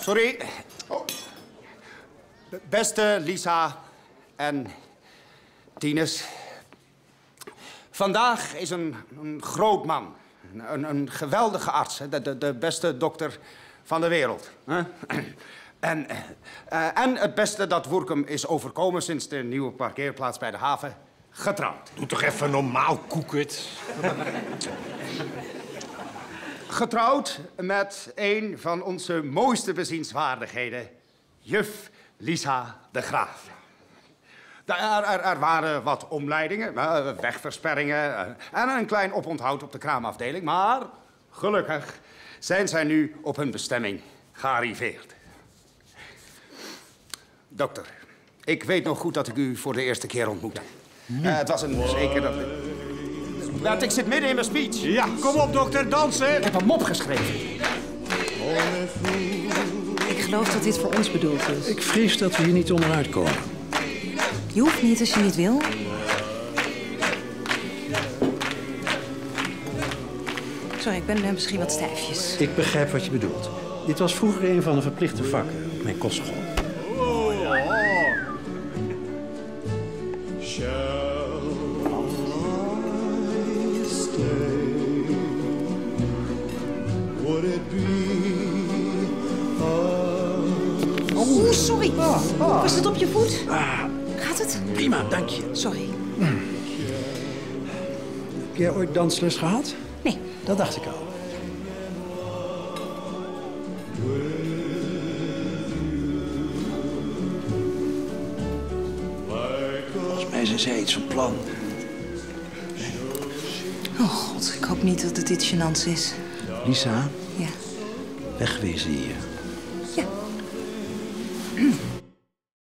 Sorry. Oh. Beste Lisa en Tinus. Vandaag is een groot man. Een geweldige arts. De beste dokter van de wereld. En het beste dat Woerkum is overkomen sinds de nieuwe parkeerplaats bij de haven. Getrouwd. Doe toch even normaal, Koekert. Getrouwd met een van onze mooiste bezienswaardigheden. Juf Lisa de Graaf. Er waren wat omleidingen, wegversperringen en een klein oponthoud op de kraamafdeling. Maar gelukkig zijn zij nu op hun bestemming gearriveerd. Dokter, ik weet nog goed dat ik u voor de eerste keer ontmoette. Het was een zeker dat... ik zit midden in mijn speech. Ja, kom op, dokter, dansen. Ik heb een mop geschreven. Ik geloof dat dit voor ons bedoeld is. Ik vrees dat we hier niet onderuit komen. Je hoeft niet als je niet wil. Sorry, ik ben misschien wat stijfjes. Ik begrijp wat je bedoelt. Dit was vroeger een van de verplichte vakken op mijn kostschool. Oh, sorry. Was het op je voet? Gaat het? Prima, dank je. Sorry. Heb jij ooit dansles gehad? Nee. Dat dacht ik al. Volgens mij zijn zij iets van plan. Oh god, ik hoop niet dat het iets gênants is. Lisa? Ja. Wegwezen hier. Ja.